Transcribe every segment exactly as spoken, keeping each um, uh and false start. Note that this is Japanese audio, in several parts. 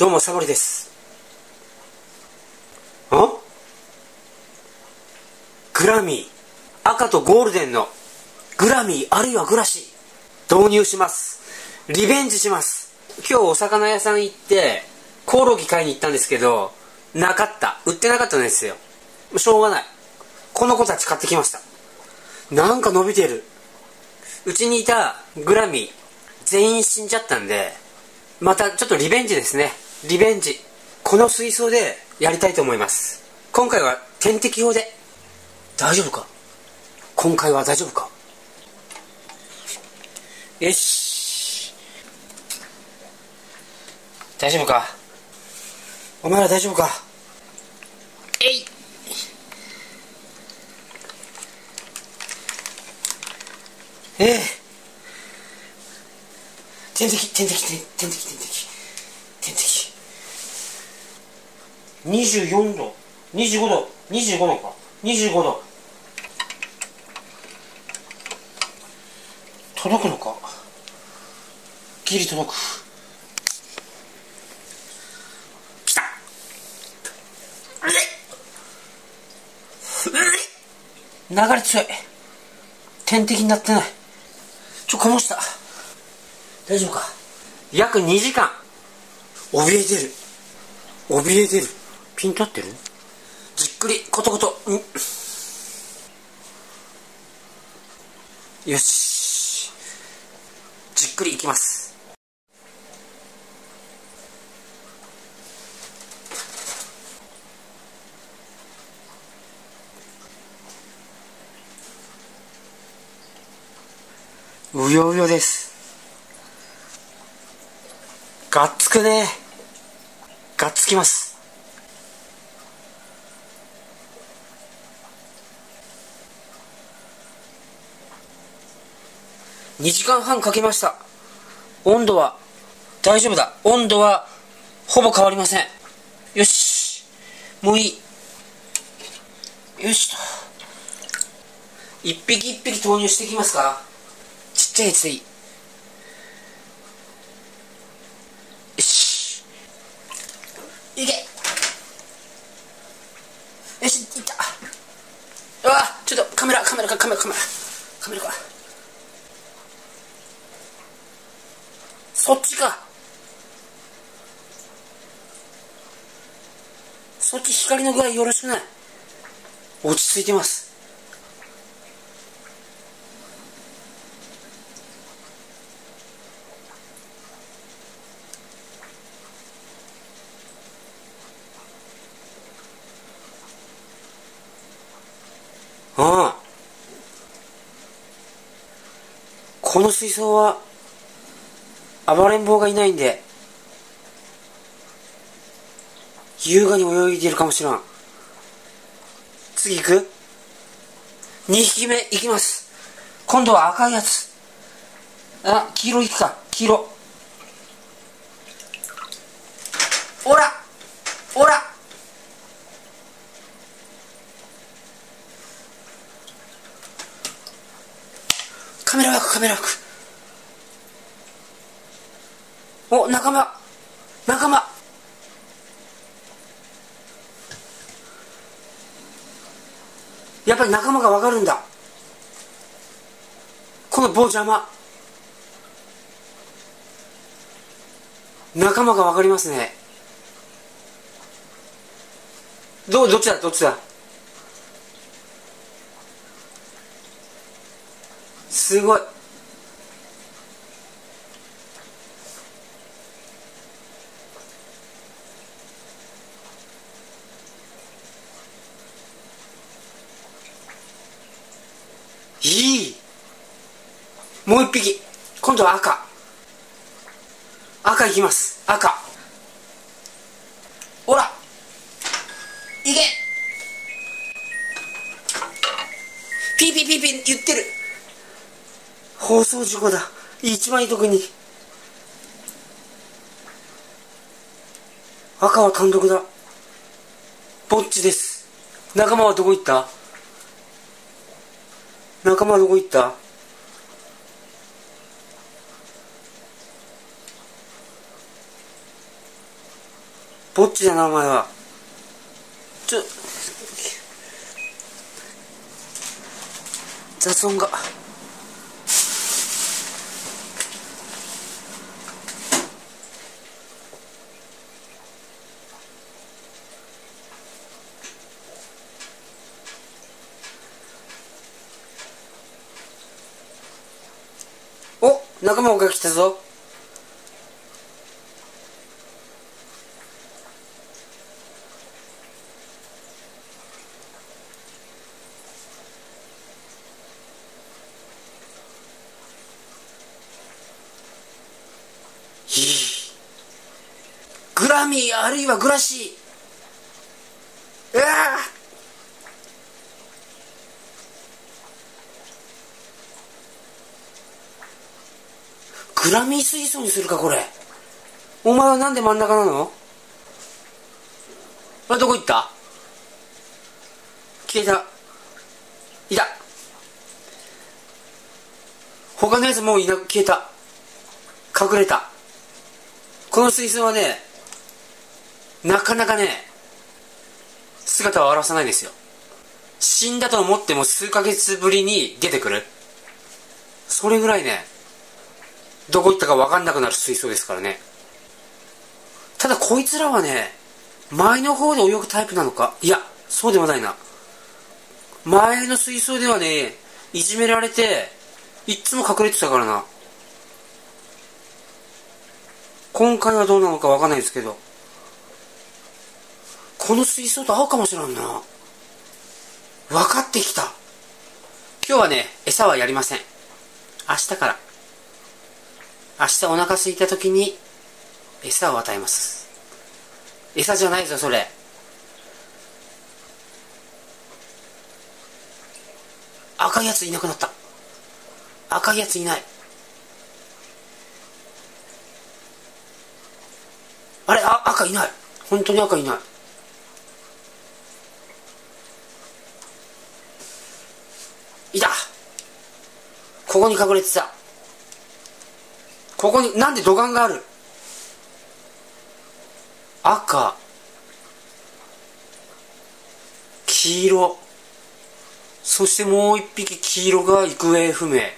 どうもサボリです。んグラミー、赤とゴールデンのグラミーあるいはグラシ導入します。リベンジします。今日お魚屋さん行ってコオロギ買いに行ったんですけど、なかった、売ってなかったんですよ。しょうがない、この子たち買ってきました。なんか伸びてる。うちにいたグラミー全員死んじゃったんで、またちょっとリベンジですね。リベンジ、この水槽でやりたいと思います。今回は点滴用で。大丈夫か、今回は大丈夫か。よし、大丈夫か、お前ら大丈夫か。えい、ええ、点滴点滴点滴点滴点滴点滴、にじゅうよんど、にじゅうごど、にじゅうごどか、にじゅうごど届くのか。ギリ届く。きた。流れ強い。点滴になってない。ちょこぼした。大丈夫か。約にじかん怯えてる、怯えてる。ピンと合ってる。じっくりコトコト。んよし、じっくりいきます。うようよです。がっつくね。がっつきます。にじかんはんかけました。温度は大丈夫だ。温度はほぼ変わりません。よし、もういい。よしと、一匹一匹投入していきますか。ちっちゃいやつでいい。よし、いけ。よし、いった。うわ、ちょっとカメラカメラかカメラカメラカメラか。そっちか。そっち光の具合よろしくない。落ち着いてます。ああ、この水槽は暴れん坊がいないんで優雅に泳いでいるかもしれん。次行く。にひきめ行きます。今度は赤いやつ。あ、黄色行くか。黄色。おらおら、カメラワークカメラワーク。お、仲間仲間。やっぱり仲間が分かるんだ。この棒邪魔。仲間が分かりますね。どどっちだどっちだ。すごい。いい。もう一匹。今度は赤。赤いきます。赤。ほら、いけ。ピーピーピーピー言ってる。放送事故だ。一番いいとこに。赤は単独だ。ぼっちです。仲間はどこ行った。仲間はどこ行った。 ぼっちだなお前は。ちょ雑音が。お、仲間が来たぞ。グラミーあるいはグラシー。うわグラミー水槽にするかこれ。お前はなんで真ん中なの？あれどこ行った？消えた。いた。他のやつもういなく消えた。隠れた。この水槽はね、なかなかね、姿を現さないんですよ。死んだと思っても数ヶ月ぶりに出てくる。それぐらいね、どこ行ったか分かんなくなる水槽ですからね。ただこいつらはね、前の方で泳ぐタイプなのか。いや、そうでもないな。前の水槽ではね、いじめられていっつも隠れてたからな。今回はどうなのか分かんないですけど、この水槽と合うかもしれんな。分かってきた。今日はね、餌はやりません。明日から、明日お腹空いた時に餌を与えます。餌じゃないぞそれ。赤いやついなくなった。赤いやついない。あれ、あ、赤いない。本当に赤いない。いた。ここに隠れてた。ここになんで土管がある。赤、黄色、そしてもう一匹黄色が行方不明。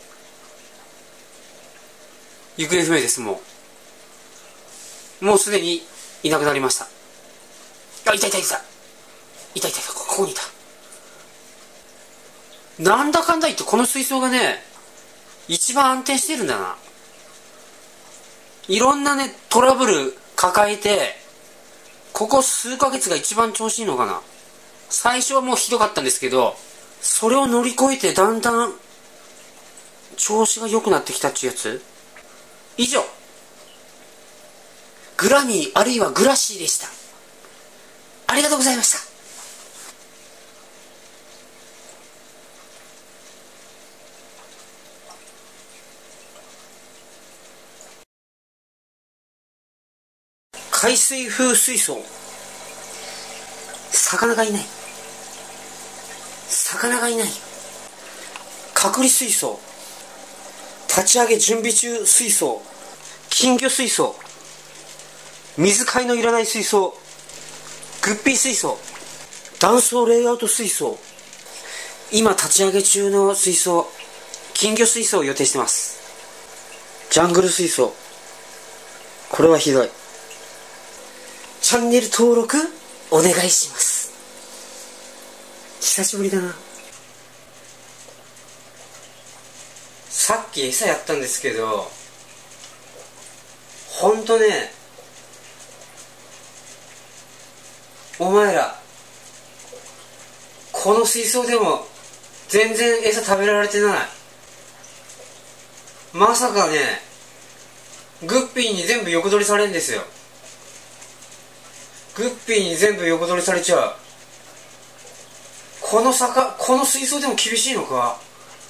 行方不明です。もうもうすでにいなくなりました。あ、いたいたいたいたいたいた、ここにいた。なんだかんだ言ってこの水槽がね、一番安定してるんだな。いろんなねトラブル抱えて、ここ数ヶ月が一番調子いいのかな。最初はもうひどかったんですけど、それを乗り越えてだんだん調子が良くなってきたっていうやつ。以上、グラミーあるいはグラシーでした。ありがとうございました。海水風水槽。魚がいない。魚がいない。隔離水槽。立ち上げ準備中水槽。金魚水槽。水替えのいらない水槽。グッピー水槽。断層レイアウト水槽。今立ち上げ中の水槽、金魚水槽を予定してます。ジャングル水槽。これはひどい。チャンネル登録お願いします。久しぶりだな。さっき餌やったんですけど、ほんとね、お前らこの水槽でも全然餌食べられてない。まさかね、グッピーに全部横取りされるんですよ。グッピーに全部横取りされちゃう。この坂、この水槽でも厳しいのか。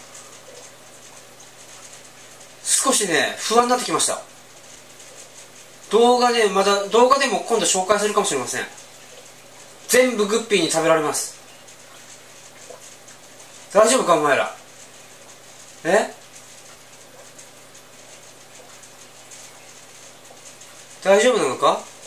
少しね不安になってきました。動画ね、まだ動画でも今度紹介するかもしれません。全部グッピーに食べられます。大丈夫かお前ら。え、大丈夫なのか。